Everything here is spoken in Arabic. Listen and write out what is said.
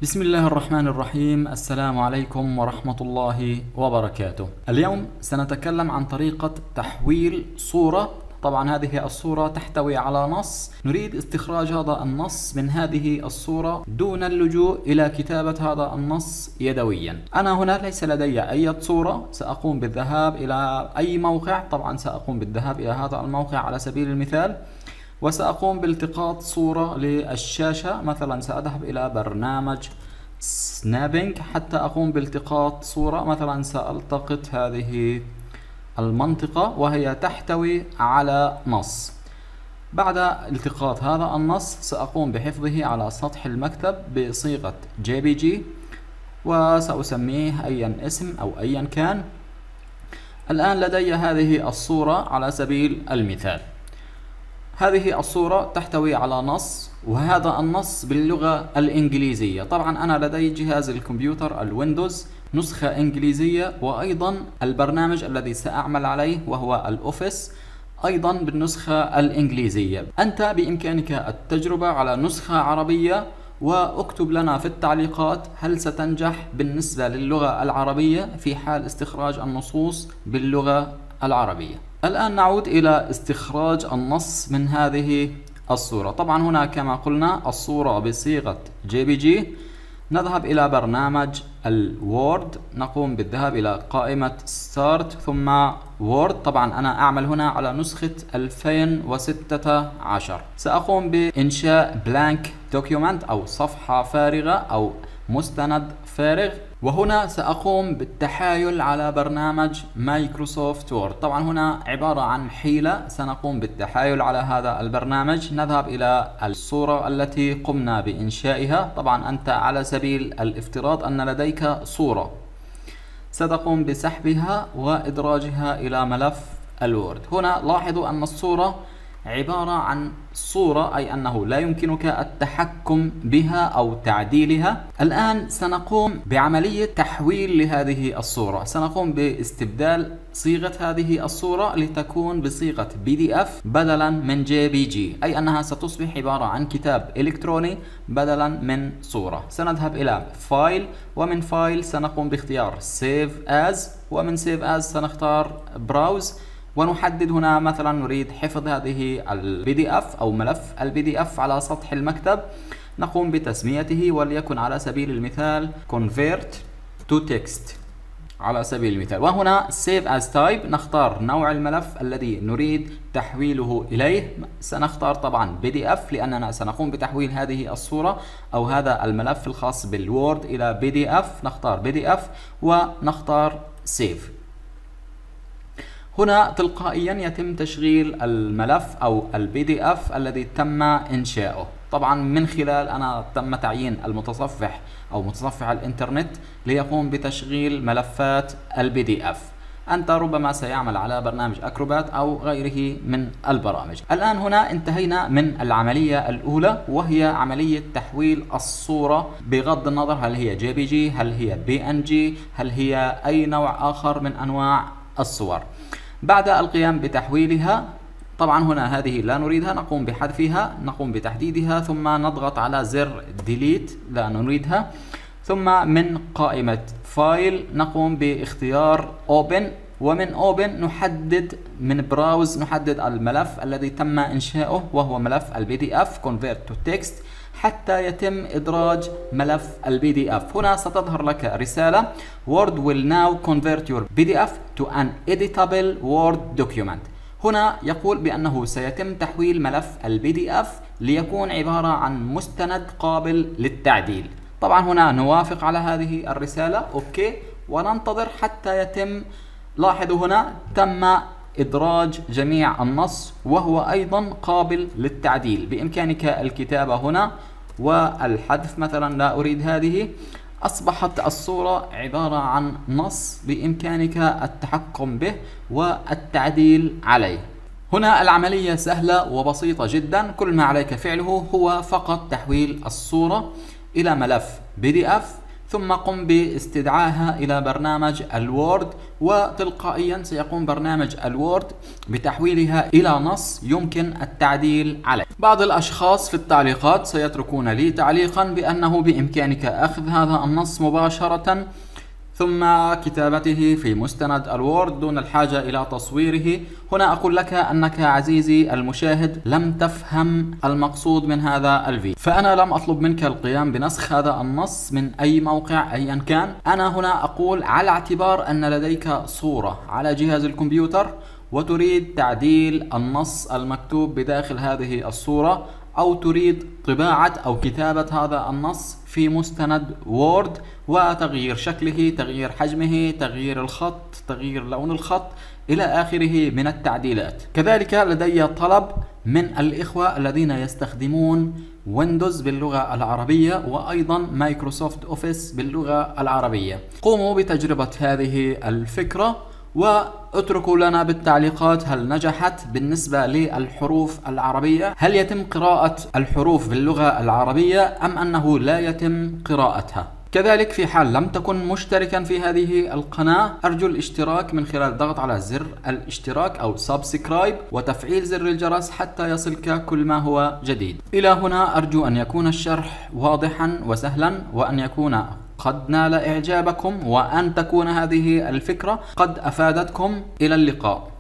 بسم الله الرحمن الرحيم. السلام عليكم ورحمة الله وبركاته. اليوم سنتكلم عن طريقة تحويل صورة. طبعا هذه الصورة تحتوي على نص، نريد استخراج هذا النص من هذه الصورة دون اللجوء إلى كتابة هذا النص يدويا. أنا هنا ليس لدي أي صورة، سأقوم بالذهاب إلى أي موقع. طبعا سأقوم بالذهاب إلى هذا الموقع على سبيل المثال، وسأقوم بالتقاط صورة للشاشة. مثلا سأذهب إلى برنامج سنابينج حتى أقوم بالتقاط صورة. مثلا سألتقط هذه المنطقة وهي تحتوي على نص. بعد التقاط هذا النص سأقوم بحفظه على سطح المكتب بصيغة JPG، وسأسميه أي اسم أو أيا كان. الآن لدي هذه الصورة على سبيل المثال. هذه الصورة تحتوي على نص، وهذا النص باللغة الإنجليزية. طبعا أنا لدي جهاز الكمبيوتر الويندوز نسخة إنجليزية، وأيضا البرنامج الذي سأعمل عليه وهو الأوفيس أيضا بالنسخة الإنجليزية. أنت بإمكانك التجربة على نسخة عربية، واكتب لنا في التعليقات هل ستنجح بالنسبة للغة العربية في حال استخراج النصوص باللغة العربية. الآن نعود إلى استخراج النص من هذه الصورة. طبعا هنا كما قلنا الصورة بصيغة JPG. نذهب إلى برنامج الوورد، نقوم بالذهاب إلى قائمة ستارت ثم وورد. طبعا أنا أعمل هنا على نسخة 2016. سأقوم بإنشاء بلانك دوكيومنت أو صفحة فارغة أو مستند فارغ، وهنا سأقوم بالتحايل على برنامج مايكروسوفت وورد. طبعا هنا عبارة عن حيلة، سنقوم بالتحايل على هذا البرنامج. نذهب إلى الصورة التي قمنا بإنشائها. طبعا أنت على سبيل الافتراض أن لديك صورة، ستقوم بسحبها وإدراجها إلى ملف الوورد. هنا لاحظوا أن الصورة عبارة عن صورة، أي أنه لا يمكنك التحكم بها أو تعديلها. الآن سنقوم بعملية تحويل لهذه الصورة. سنقوم باستبدال صيغة هذه الصورة لتكون بصيغة PDF بدلا من JPG، أي أنها ستصبح عبارة عن كتاب إلكتروني بدلا من صورة. سنذهب إلى فايل، ومن فايل سنقوم باختيار Save As، ومن Save As سنختار Browse، ونحدد هنا مثلا نريد حفظ هذه PDF أو ملف PDF على سطح المكتب. نقوم بتسميته، وليكن على سبيل المثال Convert to Text على سبيل المثال. وهنا Save as Type نختار نوع الملف الذي نريد تحويله إليه. سنختار طبعا PDF لأننا سنقوم بتحويل هذه الصورة أو هذا الملف الخاص بالوورد إلى PDF. نختار PDF ونختار Save. هنا تلقائيا يتم تشغيل الملف أو PDF الذي تم إنشاؤه. طبعا من خلال أنا تم تعيين المتصفح أو متصفح الإنترنت ليقوم بتشغيل ملفات PDF. أنت ربما سيعمل على برنامج أكروبات أو غيره من البرامج. الآن هنا انتهينا من العملية الأولى، وهي عملية تحويل الصورة بغض النظر هل هي JPG، هل هي PNG، هل هي أي نوع آخر من أنواع الصور. بعد القيام بتحويلها، طبعا هنا هذه لا نريدها، نقوم بحذفها، نقوم بتحديدها ثم نضغط على زر ديليت، لا نريدها. ثم من قائمة فايل نقوم باختيار Open، ومن Open نحدد من براوز نحدد الملف الذي تم إنشاؤه وهو ملف PDF Convert to Text حتى يتم إدراج ملف PDF. هنا ستظهر لك رسالة Word will now convert your PDF to an editable Word document. هنا يقول بأنه سيتم تحويل ملف PDF ليكون عبارة عن مستند قابل للتعديل. طبعا هنا نوافق على هذه الرسالة أوكي، وننتظر حتى يتم. لاحظوا هنا تم إدراج جميع النص وهو أيضا قابل للتعديل. بإمكانك الكتابة هنا والحذف، مثلا لا أريد هذه. أصبحت الصورة عبارة عن نص بإمكانك التحكم به والتعديل عليه. هنا العملية سهلة وبسيطة جدا. كل ما عليك فعله هو فقط تحويل الصورة إلى ملف PDF، ثم قم باستدعائها إلى برنامج الوورد، وتلقائيا سيقوم برنامج الوورد بتحويلها إلى نص يمكن التعديل عليه. بعض الأشخاص في التعليقات سيتركون لي تعليقا بأنه بإمكانك أخذ هذا النص مباشرة ثم كتابته في مستند الوورد دون الحاجة إلى تصويره. هنا أقول لك أنك عزيزي المشاهد لم تفهم المقصود من هذا الفيديو، فأنا لم أطلب منك القيام بنسخ هذا النص من أي موقع أيا كان. أنا هنا أقول على اعتبار أن لديك صورة على جهاز الكمبيوتر وتريد تعديل النص المكتوب بداخل هذه الصورة، أو تريد طباعة أو كتابة هذا النص في مستند وورد وتغيير شكله، تغيير حجمه، تغيير الخط، تغيير لون الخط إلى آخره من التعديلات. كذلك لدي طلب من الإخوة الذين يستخدمون ويندوز باللغة العربية وأيضا مايكروسوفت أوفيس باللغة العربية، قوموا بتجربة هذه الفكرة واتركوا لنا بالتعليقات هل نجحت بالنسبة للحروف العربية، هل يتم قراءة الحروف باللغة العربية أم أنه لا يتم قراءتها. كذلك في حال لم تكن مشتركا في هذه القناة أرجو الاشتراك من خلال الضغط على زر الاشتراك أو سبسكرايب وتفعيل زر الجرس حتى يصلك كل ما هو جديد. إلى هنا أرجو أن يكون الشرح واضحا وسهلا، وأن يكون قد نال إعجابكم، وأن تكون هذه الفكرة قد أفادتكم. إلى اللقاء.